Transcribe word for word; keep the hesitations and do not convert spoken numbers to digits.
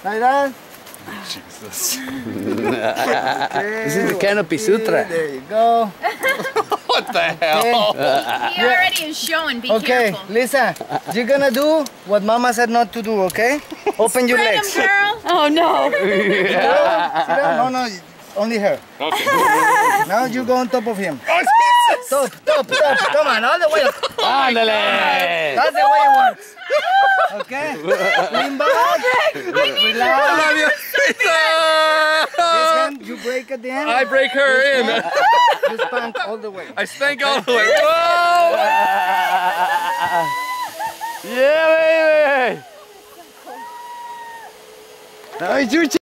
Like that. Jesus. Okay, This is the Canopy Sutra. There you go. What the hell? He already is showing. Be Okay, careful. Lisa, you're gonna do what Mama said not to do, okay? Open your Spread legs. 'em, girl. Oh no. Sit down, sit down. No, no, only her. Okay. Now you go on top of him. Oh, Jesus. Top, top, top. Come on, all the way up. Ándale. That's the way it works. Okay? Lean back. Relax. love you. This hand, you break at the end. I break her in. You spank all the way. I stank all the way. Whoa! Yeah, baby. Now it's your